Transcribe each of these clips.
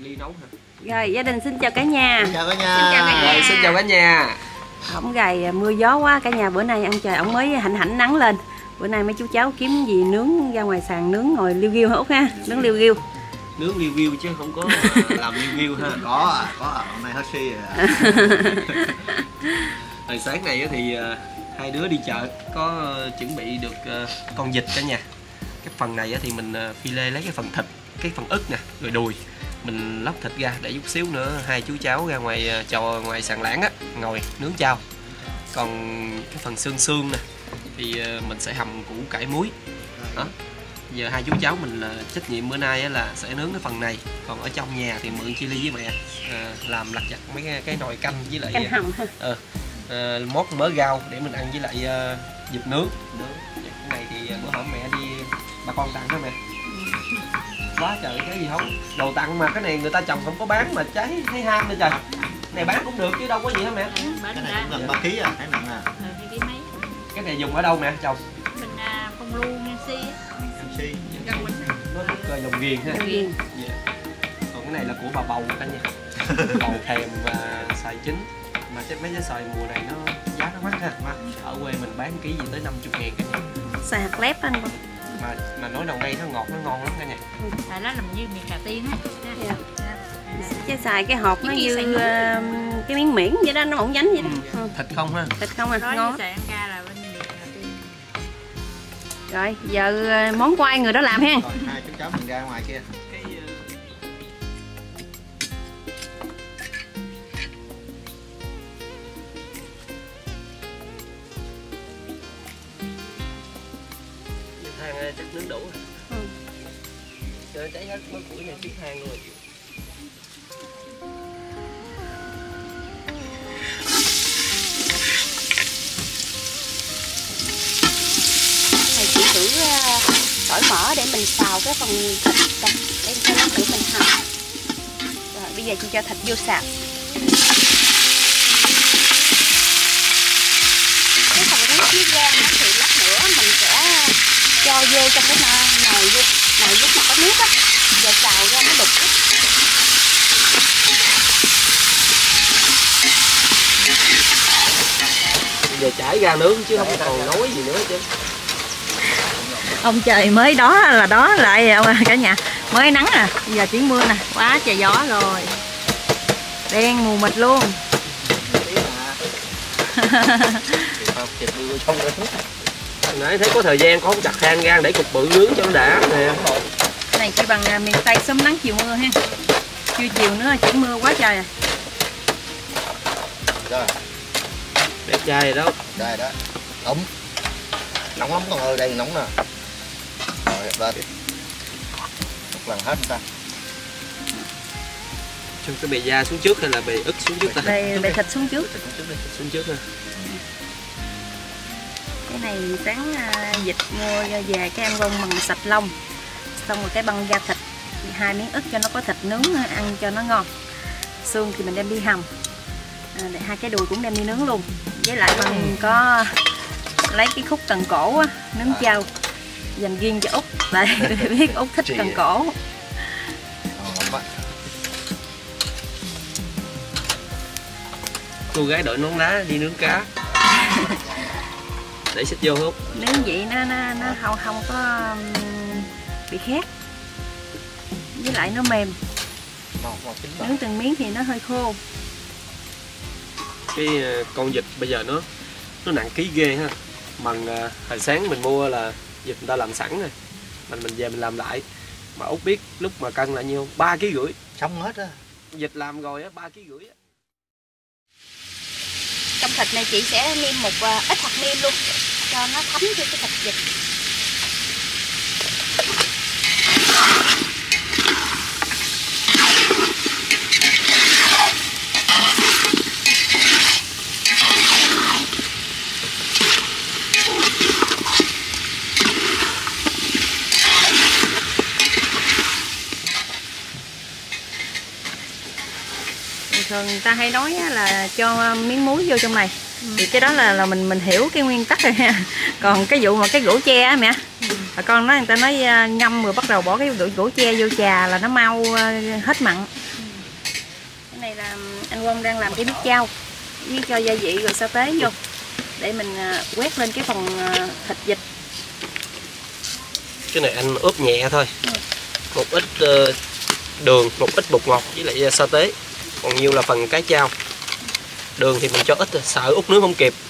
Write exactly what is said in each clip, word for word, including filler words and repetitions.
Ly nấu hả? Rồi gia đình xin chào cả nhà. Xin chào cả nhà. Xin chào cả nhà. Rồi, xin chào cả nhà. Ổng gầy mưa gió quá cả nhà, bữa nay ăn trời ổng mới hạnh hạnh nắng lên. Bữa nay mấy chú cháu kiếm gì nướng ra ngoài sàn nướng ngồi liêu ghiêu hả Út ha? Nướng liêu ghiêu. Nướng liêu ghiêu chứ không có làm liêu ghiêu ha. Có à, có à, hôm nay hết suy rồi à. Hồi sáng này thì hai đứa đi chợ có chuẩn bị được con vịt cả nhà. Cái phần này thì mình phi lê lấy cái phần thịt, cái phần ức nè, rồi đùi mình lóc thịt ra để chút xíu nữa hai chú cháu ra ngoài trò ngoài sàn láng á ngồi nướng chao. Còn cái phần xương xương nè thì mình sẽ hầm củ cải muối đó. Giờ hai chú cháu mình là trách nhiệm bữa nay là sẽ nướng cái phần này, còn ở trong nhà thì mượn Chi Ly với mẹ à, làm lặt vặt mấy cái, cái nồi canh với lại canh hầm ha. Ờ, à, món mớ rau để mình ăn với lại uh, vịt nướng. Cái này thì bữa hổm mẹ đi bà con tặng đó mẹ. Quá trời cái gì không đồ tặng mà cái này người ta trồng không có bán mà trái thấy ham nữa trời. Này bán cũng được chứ đâu có gì hả mẹ? Ừ, cái này cũng gần ba ký à, thấy nặng à. Ừ, hai ký mấy. Cái này dùng ở đâu mẹ trồng? Mình à, phong lưu Nam Si á. Nam Si. Nó rất là dòng ghiền ha. Dòng ghiền. Yeah. Còn cái này là của bà bầu cả nhà. Bầu thèm và xoài chín. Mà cái mấy cái xoài mùa này nó giá nó mắc ha. Mắc. Ở quê mình bán ký gì tới năm mươi ngàn cả nhà. Xoài hạt lép anh Bông. Mà mà nói đầu đây nó ngọt nó ngon lắm cả nhà. Tại nó làm như miền Cà Tiên á. Yeah. Chứ xài cái hộp nó như uh, cái miếng miễn vậy đó, nó mỏng nhánh vậy đó. Ừ. Ừ. Thịt không ha? Thịt không à, Nói ngon. xài ăn ca là bên miền Cà Tiên. Rồi giờ uh, món của ai người đó làm ha. Rồi hai chú cháu mình ra ngoài kia. Cái than chắc nướng đủ rồi. Ừ. Trời cháy hết mấy củi này chiếc than luôn rồi. Này chỉ thử uh, tỏi mỡ để mình xào cái phần thịt đây. Để cho nó thử mình hầm. Rồi bây giờ chị cho thịt vô xào. Cái phần nướng với gan nó thì lát nữa mình sẽ cho vô trong cái nồi luôn. Nồi lúc mà có nước á, giờ xào ra nó đục á. Bây giờ chảy ra nướng chứ không còn nói gì nữa chứ. Ông trời mới đó là đó lại ông cả nhà, mới nắng à, bây giờ chuyển mưa nè, quá trời gió rồi, đen mù mịt luôn. Nãy thấy có thời gian có chặt than gan để cục bự nướng cho nó đã nè. Cái này chỉ bằng miền Tây sớm nắng chiều mưa ha, chưa chiều nữa chuyển mưa quá trời à. Rồi. Đẹp trai rồi đó. Đây đó. Nóng. Nóng lắm con ơi, đây nóng nè. Rồi lên. Một lần hết ta. Trong cái bề da xuống trước hay là bề ức xuống trước ta? Bề, bề thịt xuống trước. Xuống trước ha. Cái này sáng vịt mua về cái em bông bằng sạch lông, xong rồi cái băng da thịt, hai miếng ức cho nó có thịt nướng ăn cho nó ngon. Xương thì mình đem đi hầm, à, để hai cái đùi cũng đem đi nướng luôn. Với lại bằng có lấy cái khúc cần cổ á, nướng chao dành riêng cho Út, tại biết Út thích cần cổ. Cô gái đội nón lá đi nướng cá. Để xích vô Út. Nướng vậy nó nó, nó không không có bị khét, với lại nó mềm. Nướng từng miếng thì nó hơi khô. Cái con vịt bây giờ nó nó nặng ký ghê ha. Bằng uh, hồi sáng mình mua là vịt người ta làm sẵn rồi, mình mình về mình làm lại. Mà Út biết lúc mà cân là nhiêu? ba ký rưỡi. Xong hết á. Vịt làm rồi á, ba ký rưỡi á. Trong thịt này chị sẽ nêm một uh, ít hạt nêm luôn cho nó thấm vô cái thịt vịt. Thường người ta hay nói là cho miếng muối vô trong này, ừ. Thì cái đó là là mình mình hiểu cái nguyên tắc rồi ha. Còn cái vụ mà cái gỗ tre á mẹ, ừ. Bà con nói người ta nói ngâm rồi bắt đầu bỏ cái gỗ, gỗ tre vô trà là nó mau hết mặn. Ừ. anh Quân đang làm cái nước chao với cho gia vị rồi sa tế vô để mình quét lên cái phần thịt vịt. Cái này anh ướp nhẹ thôi, ừ. một ít uh, đường, một ít bột ngọt với lại sa tế, còn nhiều là phần cái chao. Đường thì mình cho ít, sợ út nướng không kịp.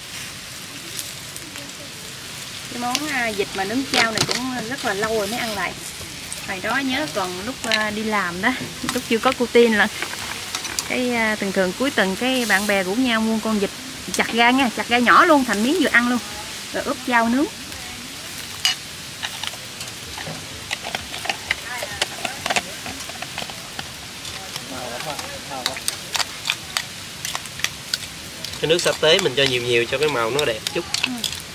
Cái món vịt mà nướng chao này cũng rất là lâu rồi mới ăn lại. Hồi đó nhớ còn lúc đi làm đó, lúc chưa có cô Tiên là cái thường thường cuối tuần cái bạn bè rủ nhau mua con vịt chặt ra nha, chặt ra nhỏ luôn thành miếng vừa ăn luôn, rồi ướp chao nướng. Cái nước sa tế mình cho nhiều nhiều cho cái màu nó đẹp chút. Ừ.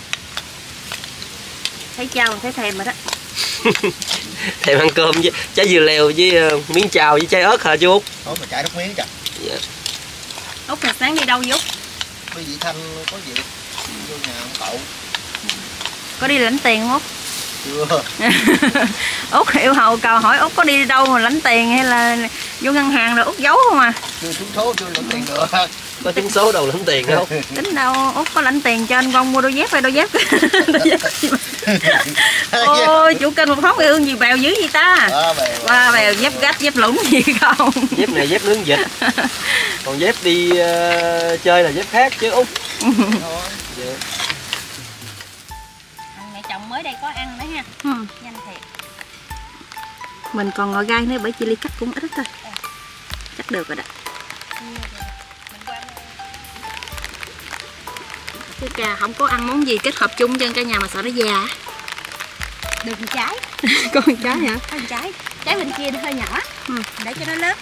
Thấy chao thấy thèm rồi đó. Thèm ăn cơm với trái dưa leo với uh, miếng chao với trái ớt hả chú Út? Ủa mà trái đất miếng kìa. Dạ. Út là sáng đi đâu vậy Út? Có gì Thanh có việc vô nhà ông cậu. Có đi lãnh tiền không Út? Chưa. Út yêu hầu cầu hỏi Út có đi đâu mà lãnh tiền hay là vô ngân hàng rồi Út giấu không à? Chưa trúng số chưa lãnh tiền được. Có trúng số đâu lãnh tiền đâu. Tính đâu Út có lãnh tiền cho anh Công mua đôi dép hay đôi dép. Đôi dép. Ôi chủ kênh một Phóng Quê Hương gì bèo dữ gì ta? Qua bèo dép gách dép lũng gì không? Dép này dép nướng vịt. Còn dép đi uh, chơi là dép khác chứ Út. Dạ. Mẹ chồng mới đây có ăn nữa ha. Ừ. Nhanh thiệt. Mình còn ngồi gai nữa bởi chị Ly cắt cũng ít thôi. Chắc được rồi đó. Cái cà không có ăn món gì kết hợp chung cho cả nhà mà sợ nó già. Được một trái. Có một trái hả? Có một trái. Trái bên kia nó hơi nhỏ. Ừ. Để cho nó lớn.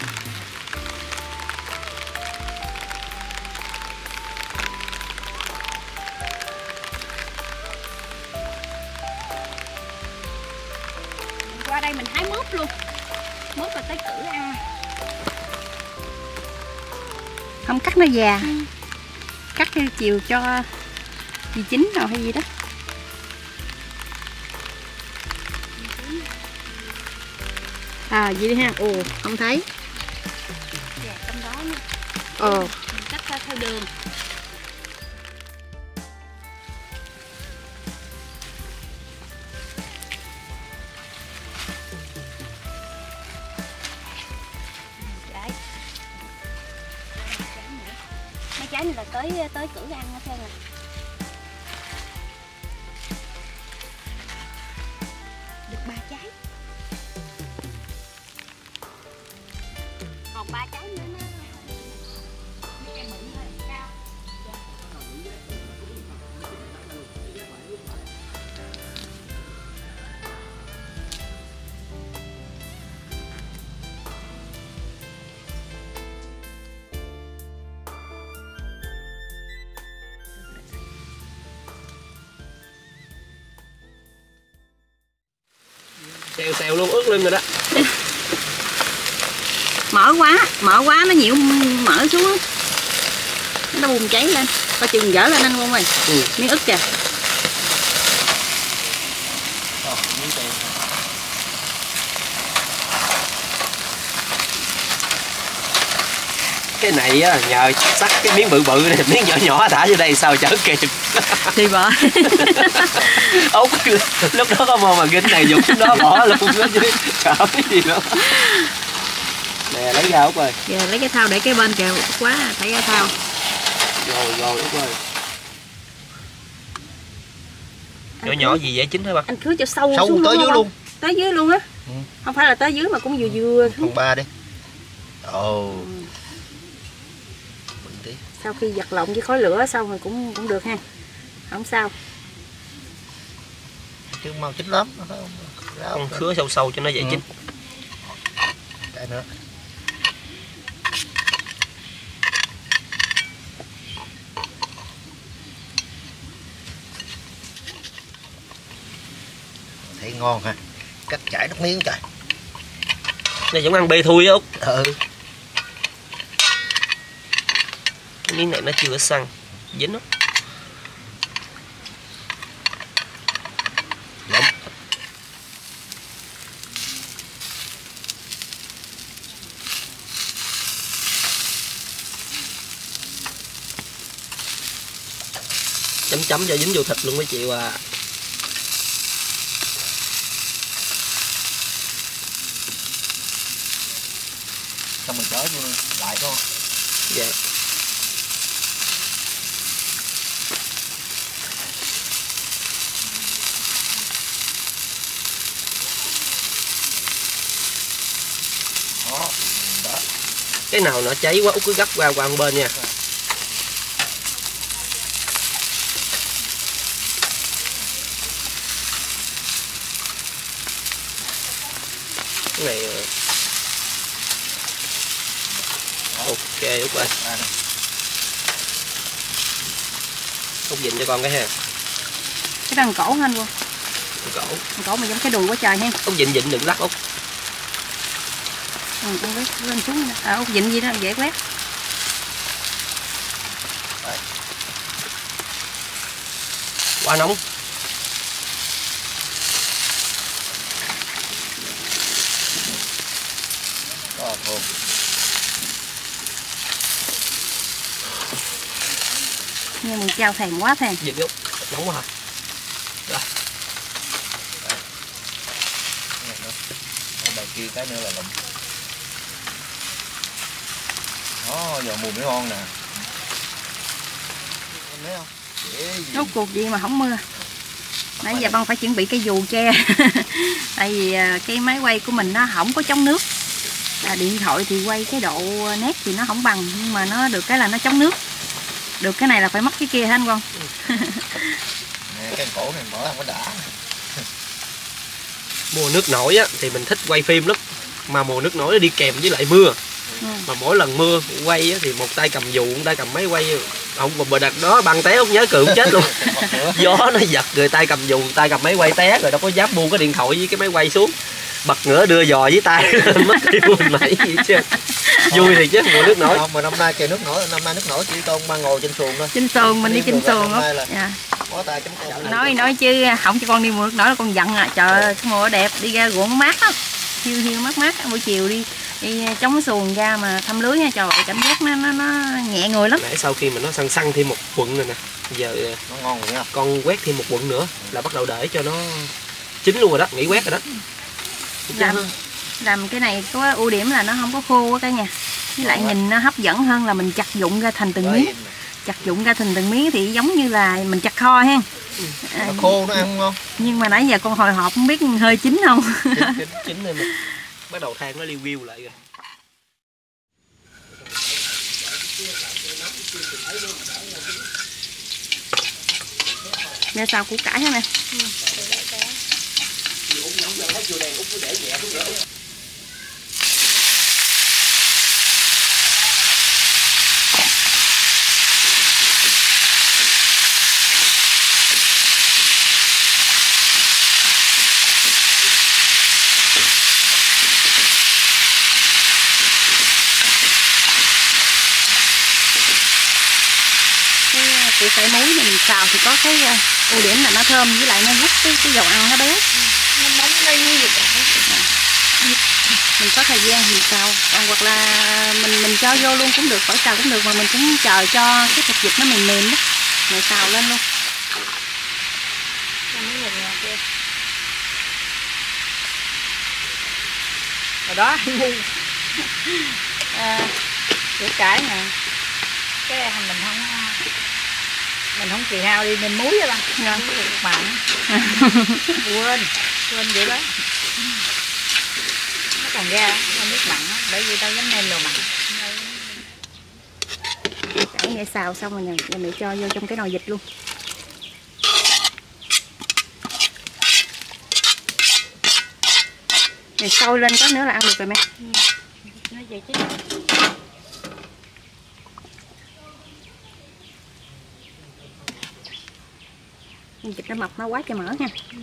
Qua đây mình hái mướp luôn. Mướp là tới cử ăn. Không cắt nó già. Ừ. Cắt theo chiều cho gì chín nào hay gì đó. À gì đi ha. Ồ không thấy. Dạ trong đó nha. Ồ. Mình cắt theo, theo đường. Trái này là tới tới cử ăn hết trơn rồi. Được ba trái. Còn ba trái nữa nó mấy cây bự hơi cao. Xèo xèo luôn ướt lên rồi đó. Mỡ quá, mỡ quá nó nhiều mỡ xuống á. Nó bùng cháy lên. Coi chừng dở lên anh Quân ơi. Ừ. Miếng ức kìa. Cái này á, nhờ sắc cái miếng bự bự này, miếng nhỏ nhỏ thả vô đây sao chở kịp. Thì bởi. Út lúc đó có mò mà ginh này dùng xuống đó bỏ luôn đó chứ. Sợ cái gì nữa. Nè lấy ra Út ơi. Dạ lấy cái thau để cái bên kìa quá thấy cái thau. Rồi rồi Út ơi. Nhỏ nhỏ gì dễ chín hả ba? Anh cứ cho sâu, sâu xuống tới dưới luôn. Tới dưới luôn á. Ừ. Không phải là tới dưới mà cũng vừa vừa. Phần ba đi. Ồ. Oh. Ừ. Sau khi giật lộn với khói lửa xong rồi cũng cũng được ha. Không sao. Chứ mau chín lắm. Con khứa sâu sâu cho nó dễ ừ. chín. Cái nữa. Thấy ngon ha. Cắt chảy nước miếng trời. Này giống ăn bê thui á Út. Ừ. Cái miếng này nó chưa có săn, dính lắm. Đúng. chấm chấm cho dính vô thịt luôn mấy chị à. Xong mình chở lại thôi. Dạ. Đó. Đó. Cái nào nó cháy quá Út cứ gấp qua qua một bên nha. Cái này ok Út ơi. Út dịnh cho con cái ha. Cái đó cổ anh luôn. Cổ. Cổ mà giống cái đùi quá trời ha. Út dịnh dịnh đừng lắc Út. Ừ, con quét lên xuống. À, Út dịnh gì đó dễ quét. Đấy. Quá nóng. Đó, thơm. Nhưng mình trao thèm quá thèm. Dịnh Út. Nóng quá hả? Rồi. Đầu kia cái nữa là lụm. Đó, giờ mùi mới ngon nè. Em thấy không? Rốt cuộc gì mà không mưa. Nãy giờ Băng phải chuẩn bị cái dù che. Tại vì cái máy quay của mình nó không có chống nước. À, điện thoại thì quay cái độ nét thì nó không bằng, nhưng mà nó được cái là nó chống nước. Được cái này là phải mất cái kia hả anh Quang? Nè, cái cổ này mở không có đã. Mùa nước nổi á thì mình thích quay phim lắm, mà mùa nước nổi nó đi kèm với lại mưa. Ừ. Mà mỗi lần mưa quay á, thì một tay cầm dù, một tay cầm máy quay, không còn bờ đặt đó băng té Út nhớ cười cũng chết luôn. Gió nó giật người tay cầm dù, tay cầm máy quay té rồi đâu có dám buông cái điện thoại với cái máy quay xuống, bật ngửa đưa giò với tay mất tiêu nãy gì chứ. Vui thì chứ mùa nước nổi. Không, mà năm nay kìa nước nổi, năm nay nước nổi chỉ con ba ngồi trên xuồng thôi. Trên xuồng mình đi trên xuồng Út. Dạ. Tay chấm nói nói chứ không cho con đi mùa nước nổi là con giận à. Trời ơi, cái mùa đẹp đi ra ruộng mát lắm, hiu hiu mát mát, buổi chiều đi đi chống xuồng ra mà thăm lưới nha, trời ơi cảm giác nó nó, nó nhẹ người lắm. Nãy sau khi mà nó săn săn thêm một quận rồi nè, giờ nó ngon rồi nha. Con quét thêm một quận nữa là bắt đầu để cho nó chín luôn rồi đó, nghỉ quét rồi đó. Làm, làm cái này có ưu điểm là nó không có khô quá cả nhà, với lại nhìn nó hấp dẫn hơn là mình chặt vụn ra thành từng miếng. Chặt vụn ra thành từng miếng thì giống như là mình chặt kho ha. À, nó khô nó ăn ngon. Nhưng mà nãy giờ con hồi hộp không biết hơi chín không. Chín, chín, chín rồi mà. Bắt đầu than nó liu liu lại rồi. Giờ xào củ cải hả nè. Ừ. Củ cải muối này mình xào thì có cái ưu điểm là nó thơm, với lại nó giúp cái, cái dầu ăn nó béo. Nó bóng đây như vậy. Mình có thời gian thì xào, còn hoặc là mình mình cho vô luôn cũng được, khỏi xào cũng được, mà mình cũng chờ cho cái thịt vịt nó mềm mềm đó rồi xào lên luôn. Rồi đó à, củ cải nè, cái mình không mình không kỳ hao đi nên muối đó ba, dạ. Mặn quên quên vậy đó, nó còn ra nó nước mặn đó, bởi vì tao dám nêm đồ mặn. Cải để xào xong rồi nè, giờ mẹ cho vô trong cái nồi vịt luôn. Rồi sôi lên có nữa là ăn được rồi mẹ. Ừ. Nó vậy chứ. Vịt nó mập nó quá trời mỡ nha. Ừ.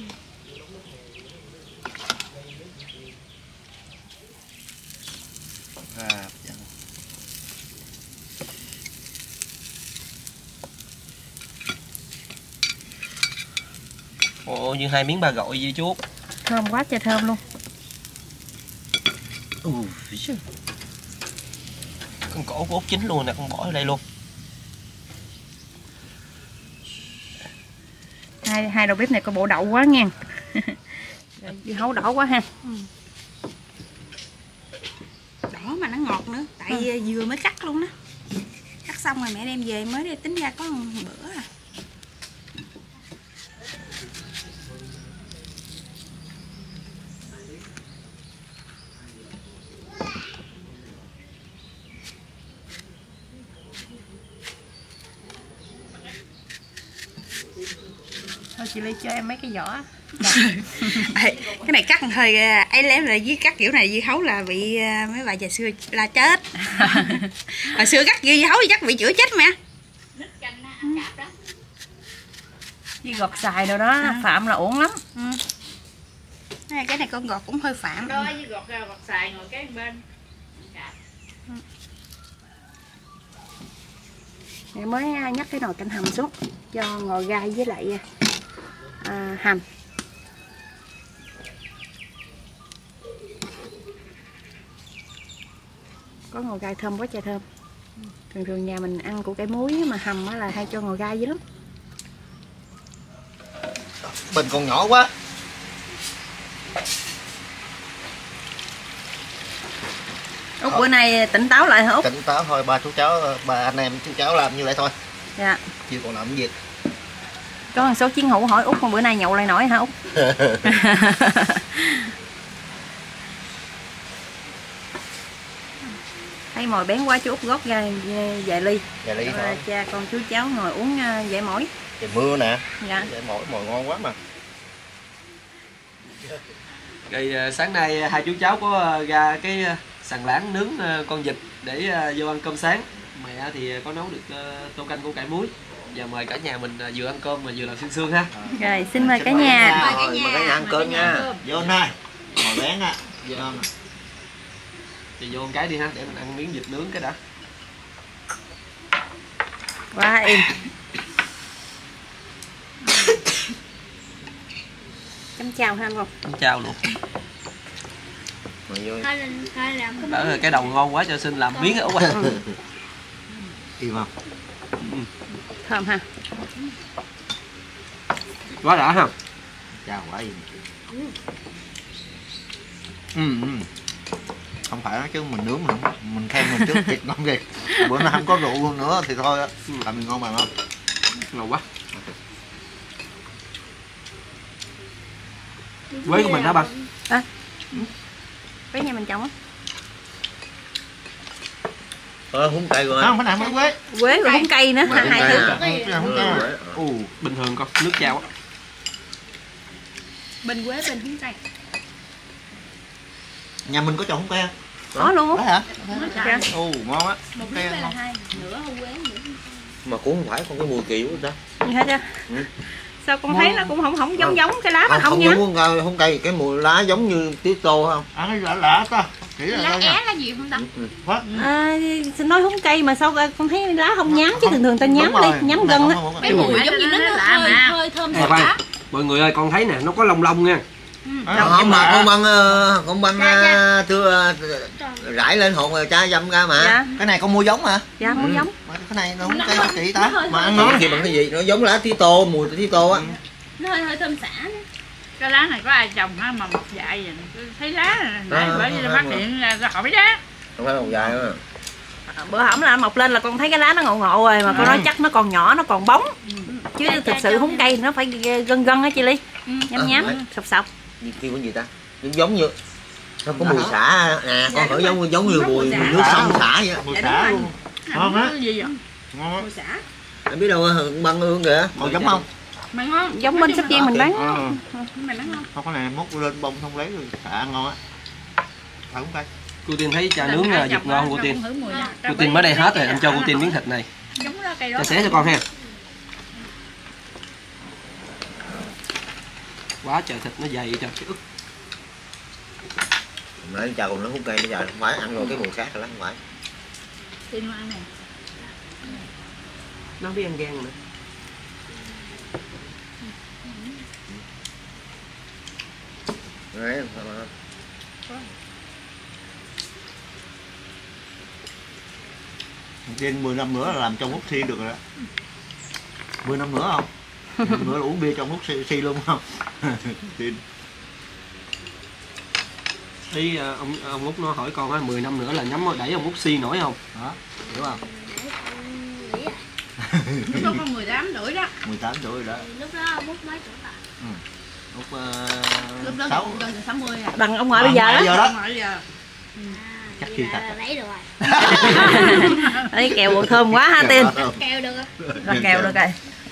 À, dạ. Ồ, như hai miếng ba gội vậy chú. Thơm quá trời thơm luôn. Ừ, con cổ của Út chín luôn nè, con bỏ ở đây luôn. hai hai đầu bếp này có bộ đậu quá nha. Dưa hấu đỏ quá ha. Ừ. Đỏ mà nó ngọt nữa, tại ừ. vừa mới cắt luôn đó. Cắt xong rồi mẹ đem về mới đi tính ra có một bữa à. Thôi chị Ly cho em mấy cái vỏ. Ê, cái này cắt hơi ấy lém lại với cắt kiểu này dưa hấu là bị mấy bà già xưa la chết. Hồi xưa cắt dưa hấu thì chắc bị chữa chết mẹ. Với gọt xài đâu đó à. Phạm là ổn lắm. Ừ. Cái này con gọt cũng hơi phạm. Đó với gọt ra gọt xài ngồi cái bên. Ừ. Mẹ mới nhắc cái nồi canh hầm xuống cho ngò gai với lại à, hành. Có ngò gai thơm quá trời thơm. Thường thường nhà mình ăn củ cải muối mà hầm là hay cho ngò gai dữ lắm. Bình còn nhỏ quá. Út bữa nay tỉnh táo lại hả Út? Tỉnh táo thôi, ba chú cháu, ba anh em chú cháu làm như vậy thôi. Dạ. Chưa còn làm gì. Có một số chiến hữu hỏi Út mà bữa nay nhậu lại nổi hả Út? Thấy mồi bén quá chú Út gót ra vài ly. Vài ly thôi. Cha con chú cháu ngồi uống dễ mỏi. Trời mưa nè. Dạ. Dễ mỏi, mồi ngon quá mà. Rồi sáng nay hai chú cháu có ra cái sàn láng nướng con vịt để vô ăn cơm sáng. Mẹ thì có nấu được tô canh củ cải muối. Và mời cả nhà mình vừa ăn cơm mà vừa làm xương xương ha. Rồi xin mời cả nhà. Mời cả nhà, mời cả nhà ăn cơm nha. Vô này. Mồi bén á. Vô. Thì vô một cái đi ha, để mình ăn miếng vịt nướng cái đã. Quá im. Chấm chào ha anh không? Chấm chào luôn. Mời vô. Đỡ rồi cái đầu ngon quá cho xin làm miếng ở qua. Im không? Thơm ha. Quá đã ha. Chào quá im. Ừ, ừ. Không phải chứ mình nướng mình mình khen mình trước thịt ngon gì. Bữa nay không có rượu nữa thì thôi á. Làm mình ngon mà ngon. Ngon quá. Quế của mình hả ba? À. Quế nhà mình trồng á. Ờ, húng cây rồi. Không, phải làm mới quế. Quế rồi húng cây nữa, hai hai thứ. Ồ, bình thường con, nước chao á. Bên quế bên húng cây. Nhà mình có trồng húng cây không? Có luôn. Có hả? Dạ. Ồ, ngon á. Một quế là hai, nửa hông quế nữa. Mà cũng không phải, không có mùi kỳ quá ta. Gì hết á? Ừ. Sao con thấy nó cũng không không giống giống cái lá mà không, không không nhá. Không giống húng cây, cái mùi lá giống như tía tô không? À, cái lạ lạ ta. Lá é lá gì không ta? Ừ. Ừ. À, nói húng cây mà sao con thấy lá không nhám chứ thường thường ta nhám đi, nhám gân á. Cái mùi giống như nó hơi hơi thơm Nè khoan, mọi người ơi, con thấy nè, nó có lông lông nha. Không mà con băng con băng thưa rải lên hồn rồi cha dâm ra mà. Dạ. Cái này con mua giống hả? Dạ mua giống. Mà cái này nó húng cây chị ta. Mà ăn ngon gì bằng cái gì? Nó giống lá tía tô, mùi tía tô á. Nó hơi hơi thơm xả nữa. Cái lá này có ai trồng ha mà mọc dại vậy. Thấy lá này, nãy bởi vì phát hiện ra hỏi đó. Không phải mọc dài nữa. Bữa hổm là mọc lên là con thấy cái lá nó ngộ ngộ rồi mà con nói chắc nó còn nhỏ, nó còn bóng. Chứ thực sự húng cây nó phải gân gân á chị Ly. Nhám nhám, sọc sọc. Kêu cái gì ta? Giống giống như nó có mùi xả nè, con hỏi giống giống như mùi nước sông xả vậy. Mùi xả luôn. Ngon á. Gì vậy? Ngon á. Mùi xả. Em biết đâu băng hương kìa. Còn giống không? Mà ngon. Giống bên sắp viên mình bán. Mà nó ngon. Không, cái này múc lên bông không lấy rồi xả ngon á. Thử húng cây. Cô Tiên thấy trà nướng là vịt ngon cô Tiên. Cô Tiên mới đây hết rồi, em cho cô Tiên miếng thịt này. Cho xé cho con ha. Quá trời thịt nó dày trời cái ức. Nãy chào còn nó húng cây bây giờ không phải ăn rồi cái mùi khác rồi đó, không phải. Tiên nó ăn này. Nó biết ăn gan nữa. Đấy, trên mười năm nữa là làm trong hút thi được rồi đó. mười năm nữa không? Bữa là uống bia trong hút xi, xi luôn không? Thì Ý ông ông Út nó hỏi con á, mười năm nữa là nhắm đẩy ông Út xi nổi không? đó, hiểu không? Lúc đó con mười tám tuổi đó. mười tám tuổi rồi đó. Lúc đó bút mấy tuổi ta? Lúc Lúc đó sáu cũng gần sáu mươi à. Bằng ông ngoại bây giờ giờ đó. đó. Ngoại giờ. Chắc Vậy khi là thật. lấy được rồi. Đấy, kẹo bột thơm quá ha Tiên. Keo được rồi. Rồi kẹo được rồi.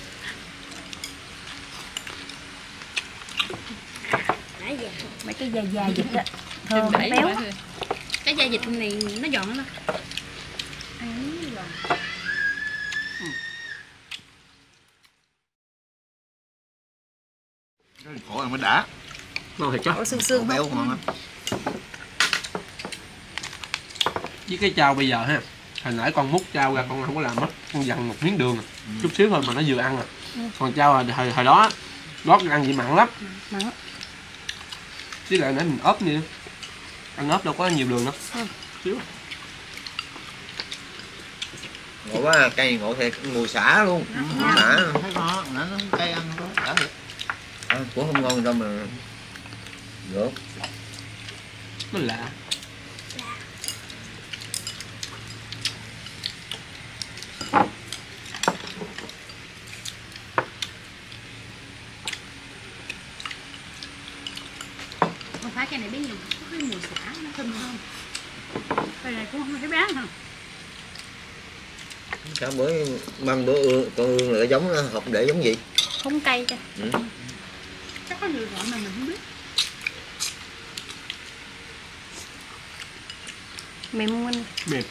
Nãy giờ. Mấy cái da da vịt đó. Đừng Thơm đẩy béo. quá thôi. Cái da vịt này nó giòn lắm. Ăn miếng giòn. Khổ là mới đã. Ngon thiệt chứ. Có xương xương Béo không? ngon lắm. Với cái chao bây giờ ha, hồi nãy con múc chao ra con không có làm mất, con dằn một miếng đường à. Chút xíu thôi mà nó vừa ăn à. Còn chao hồi, hồi, hồi đó lót ăn gì mặn lắm. Mặn. Chứ lại nãy mình ốp như ăn ốp đâu có nhiều đường đâu. Ừ. Xíu. Ngộ quá, cây ngộ thiệt, mùi xả luôn. Xả. Thấy ngon, nó cây ăn nó đã thiệt. À, cũng không ngon đâu mà được. Nó lạ. Con phá cái này biết nhiều có cái mùi xả nó thơm hơn. Cái này cũng không thấy bán hả? Sao bữa măng bữa ương, con ương là giống học để giống gì? Không cay cho. Ừ. Chắc có nhiều loại mà mình không biết. Mềm không anh? Mềm.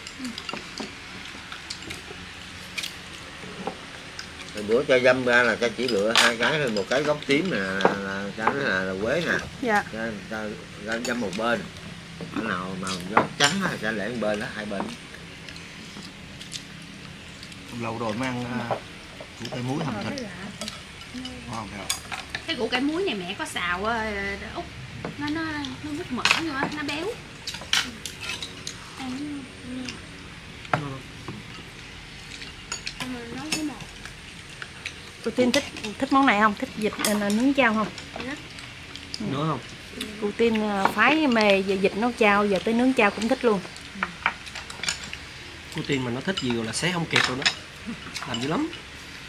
Rồi bữa cho dâm ra là cha chỉ lựa hai cái thôi, một cái gốc tím nè, là, là cái là, là quế nè, Dạ. cha, cha, cha dâm một bên, cái nào mà gốc trắng là cha để một bên đó, hai bên. Lâu rồi mới ăn uh, củ cây muối hầm thịt. Ngon kìa. Cái củ cải muối này mẹ có xào uh, út nó nó nó mút mỡ nữa, nó béo. Ăn mà nói với một. Cô Tiên thích thích món này không? Thích vịt uh, nướng chao không? Nữa không? Cô Tiên uh, phái mê về vịt nấu chao, giờ tới nướng chao cũng thích luôn. Cô Tiên mà nó thích gì rồi là xé không kịp rồi đó. Làm dữ lắm.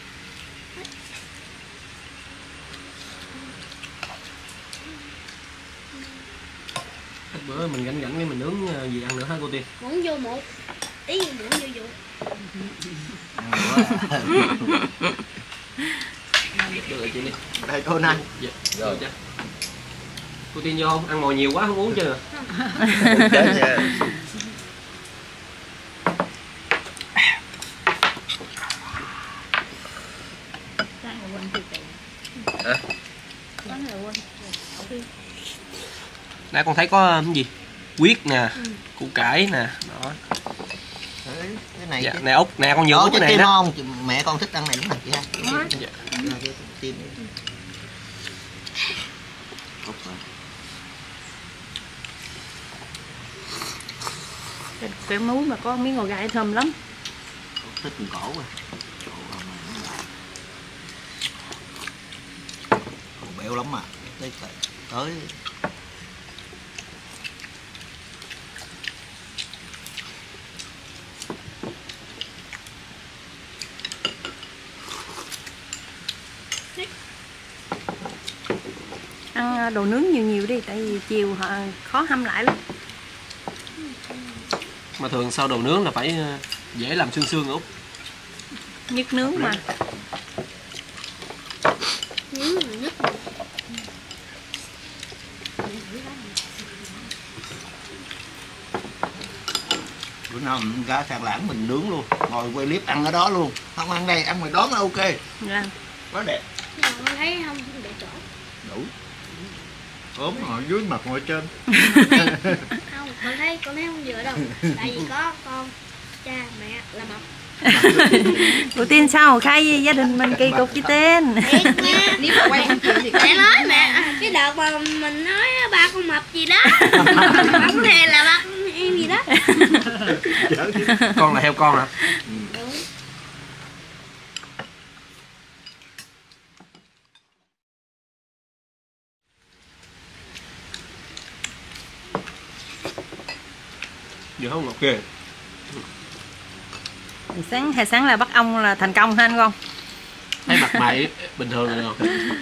Chắc bữa mình rảnh rảnh cái mình nướng uh, gì ăn nữa hả cô Tiên? Muốn vô một. Ý muốn vô vô. Được rồi chị đi. Đây thôi anh. Dạ. Rồi. Dạ. Cô Tiên vô không? Ăn mồi nhiều quá không uống chưa? Chết nha. Cái này quên từ từ. Hả? Cái này quên. Nãy con thấy có cái gì? Quyết nè, củ cải nè, đó. Cái này Dạ, chứ. này ốc nè, con nhiều Ủa, ốc cái trái này tim đó. không? Chị- Mẹ con thích ăn này đúng là chị ha. Dạ. Tim. Cái, cái muối mà có miếng ngò gai thơm lắm. Thích cùng cổ rồi. Còn béo lắm mà. Tới tới Ăn đồ nướng nhiều nhiều đi, tại vì chiều họ khó hâm lại lắm. Mà thường sau đồ nướng là phải uh, dễ làm xương xương Út. Nhức nướng mà. Nhớ mà nứt. bữa nào mình ra sạc lãng mình nướng luôn, ngồi quay clip ăn ở đó luôn, không ăn đây ăn ngoài đó là ok, Dạ. quá đẹp. Mà con thấy không không để chỗ. Đủ. Ốm ngồi dưới mặt ngồi trên. Không, con thấy con thấy không vừa đâu. Tại vì có con, cha, mẹ là mập. Cô Tiên sao khai với gia đình mình kỳ cục với tên. Thiệt nha. Nếu mà quay ăn chuyện thì Mẹ nói mẹ cái đợt mà mình nói ba con mập gì đó. Ba con hề là ba con em gì đó. Con là heo con hả? Đúng. Vừa không ngọt ghê. Sáng hay sáng là bắt ong là thành công ha anh Quang? Thấy mặt mày bình thường rồi.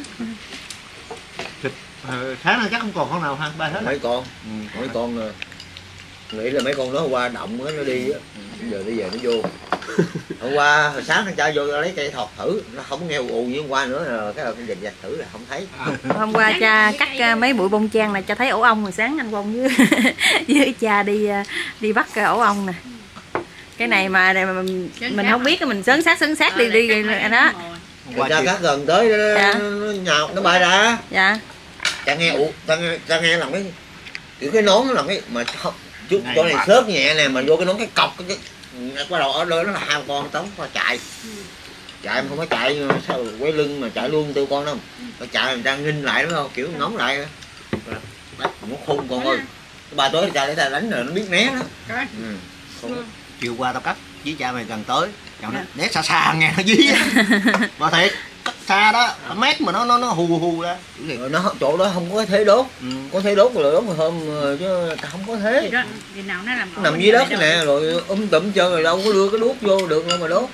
Thịt sáng nay chắc không còn con nào ha, ba hết. Mấy con, Ừ. mấy con rồi. Nghĩ là mấy con nó qua động á, nó đi á. Giờ nó về nó vô. Hôm qua hồi sáng thằng cha vô lấy cây thọt thử, nó không nghe ù ù như hôm qua nữa rồi cái đầu con dịch thử là không thấy. Hôm qua cha cắt uh, mấy bụi bông trang là cho thấy ổ ong, rồi sáng anh Quang với với cha đi uh, đi bắt cái ổ ong nè. Cái này mà, mà mình, mình không biết mình sớn sát sớn sát đi đi rồi đó. Qua cha cắt gần tới nó, Dạ. nó nhào nó bay ra. Dạ. Cha nghe ù, cha nghe, cha nghe làm cái kiểu cái nón nó làm cái mà không chút chỗ này xớt nhẹ nè mà vô cái nón cái cọc cái, cái bắt đầu ở đây nó là hai con tống qua chạy. Chạy mà không có chạy sao quay lưng mà chạy luôn tư con đâu. Nó chạy người ta nghinh lại đúng không? Kiểu nóng lại. Nó khôn con ơi. Ba tối cha để ta đánh rồi nó biết né đó. Ừ. Chiều qua tao cắt với cha mày gần tới, chồng nó né xa xa nghe nó dí. Mà thiệt, cắt xa đó, mét mà nó nó nó hù hù ra. Rồi nó chỗ đó không có thế đốt. Ừ. Có thế đốt rồi đốt một hôm rồi chứ không có thế. Thì đó, thì nào nó làm Nằm dưới đất nè rồi um tụm chân rồi đâu có đưa cái đuốc vô được đâu mà đốt.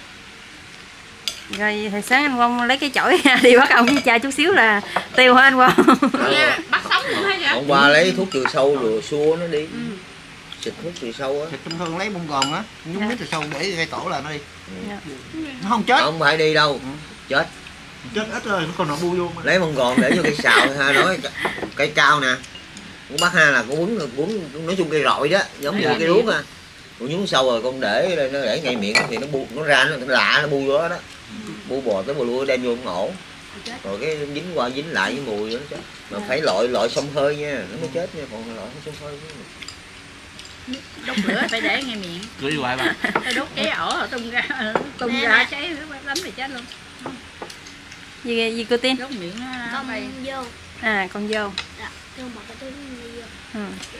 Rồi hồi sáng anh Quang lấy cái chổi đi bắt ong với cha chút xíu là tiêu hả anh Quang? Nha, bắt sống luôn hết vậy. Hôm qua lấy thuốc trừ sâu rồi xua nó đi. Ừ. Xịt thuốc trừ sâu á. Thịt thông thường lấy bông gòn á, nhúng mít rồi sâu để gây tổ là nó đi. Dạ. Nó không chết. Không phải đi đâu. Chết. Chết ít rồi, nó còn nó bu vô mà. Lấy bông gòn để vô cây xào ha, nói cây cao nè. Con bắt ha là con quấn quấn nói chung cây rọi đó, giống như Dạ. cây đuốc ha. Con nhúng sâu rồi con để đây, nó để ngay miệng thì nó bu nó ra nó lạ nó bu vô đó đó. Bu bò tới bò lua đem vô con ổ. Rồi cái dính qua dính lại với mùi nữa chết. Mà phải loại loại xông hơi nha, nó mới chết nha, còn loại xông hơi. Đốt lửa phải để ngay miệng. Cứ đi hoài bà. Tôi đốt cháy ổ rồi tung ra tung ra cháy lắm thì chết luôn. Gì gì cô Tiên? Đốt miệng nó Con bay. vô. À con dâu. Dạ, kêu một cái túi đi vô. Ừ.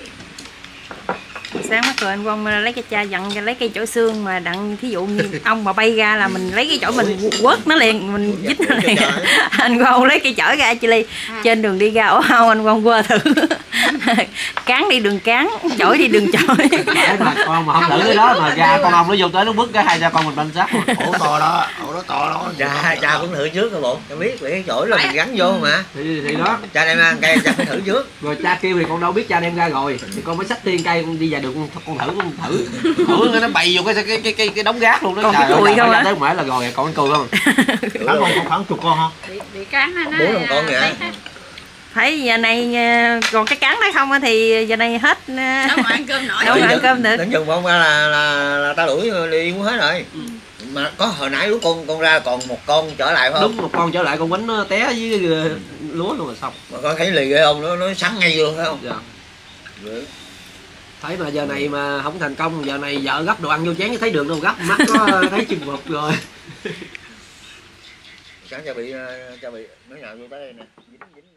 Sáng mắt rồi anh Quang lấy cái cha dặn cho lấy cây chổi xương mà đặng thí dụ như ong mà bay ra là mình lấy cái chổi mình quất nó liền, mình dít nó liền. Anh Quang lấy cây chổi ra Chile trên đường đi ra ổ ong anh Quang qua thử. Cán đi đường cán, chổi đi đường chổi. Để mà con mà không thử cái đó mà ra con ong nó vô tới nó bứt cái hai cha con mình banh sát luôn. Ổ to đó, ổ đó to đó. Cha cha cũng thử trước rồi bộ, cha biết vậy cái chổi là mình gắn vô mà. Thì, thì đó. Cha đem ra cây cha phải thử trước. Rồi cha kêu thì con đâu biết cha đem ra rồi thì con mới xách tiên cây con đi về được con, con thử con thử thử nó bay vô cái cái cái cái, cái đống rác luôn đó. Còn Trời cái ơi, cùi không ra hả? tới ngoài là rồi con cười không. Khoảng con con khoảng chục con không? Bị bị cắn nó. Bốn năm con kìa. Phải giờ này còn cái cán đó không á thì giờ này hết Nó mà ăn cơm nổi. đâu mà ăn cơm được. Đến chừng bông ra là, là là ta đuổi đi muốn hết rồi. Ừ. Mà có hồi nãy lúc con con ra còn một con trở lại phải không? Đúng một con trở lại con quánh nó té với lúa luôn là xong. Mà con thấy lì ghê không? Nó nó sắn ngay vô phải không? Dạ. Vậy. Thấy mà giờ này mà không thành công, giờ này vợ gấp đồ ăn vô chén thấy đường đâu gấp, mắt có thấy chừng một rồi. Sáng cha bị cha bị nó nhào vô tới đây nè. Dính dính